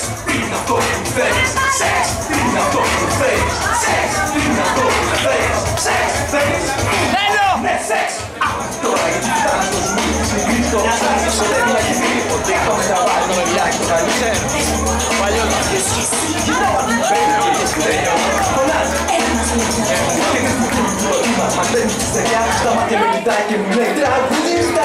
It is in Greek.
είναι αυτό που θέλεις. Σεξ είναι αυτό που θέλεις. Σεξ είναι αυτό που θέλεις. Σεξ θέλεις. Ναι, σεξ. Τώρα γιατί φτάνει στο ζουμί. Μικρύτο, ποτέ μην αγγιθεί. Ποτέ πάμε να βάλει το μελιάκι το καλή. Παλιότερα και εσύ. Κοιτάω, πρέπει να βγεις και τελειώνω. Φωνάζει. Και δεν μου κλείνει το ρήμα. Μας παίρνει τη στεριά, στα μάτια με κοιτάει και μου λέει τραγουδιστή.